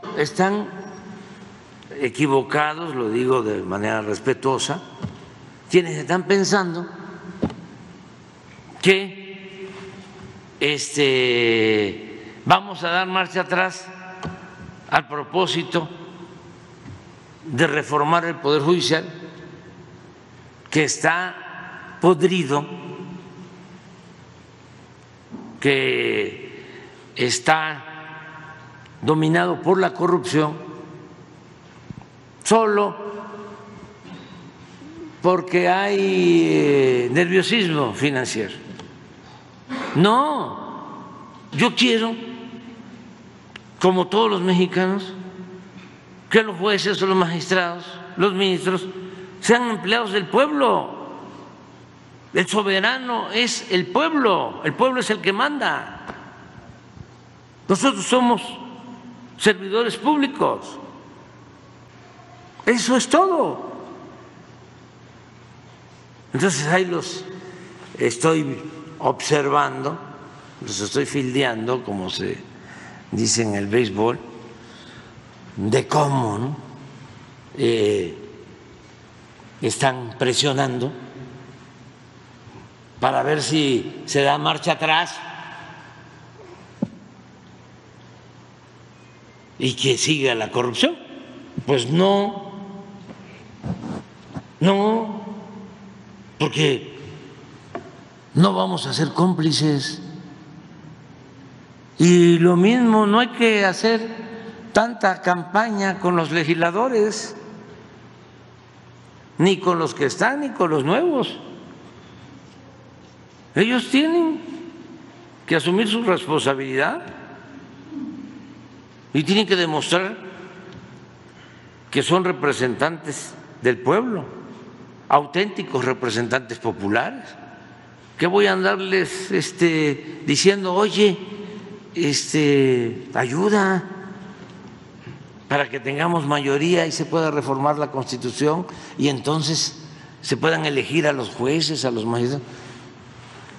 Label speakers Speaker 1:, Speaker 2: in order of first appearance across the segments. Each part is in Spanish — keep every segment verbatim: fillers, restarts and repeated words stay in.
Speaker 1: Están equivocados, lo digo de manera respetuosa, quienes están pensando que este, vamos a dar marcha atrás al propósito de reformar el Poder Judicial, que está podrido, que está dominado por la corrupción, solo porque hay nerviosismo financiero. No, yo quiero, como todos los mexicanos, que los jueces, los magistrados, los ministros sean empleados del pueblo. El soberano es el pueblo, el pueblo es el que manda. Nosotros somos servidores públicos. Eso es todo. Entonces ahí los estoy observando, los estoy fildeando, como se dice en el béisbol, de cómo, ¿no? eh, están presionando para ver si se da marcha atrás y que siga la corrupción. Pues no, no, porque no vamos a ser cómplices. Y lo mismo, no hay que hacer tanta campaña con los legisladores, ni con los que están, ni con los nuevos. Ellos tienen que asumir su responsabilidad y tienen que demostrar que son representantes del pueblo, auténticos representantes populares. ¿Qué voy a andarles este, diciendo, oye, este, ayuda para que tengamos mayoría y se pueda reformar la Constitución y entonces se puedan elegir a los jueces, a los magistrados?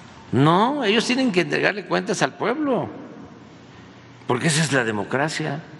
Speaker 1: No, ellos tienen que entregarle cuentas al pueblo, porque esa es la democracia.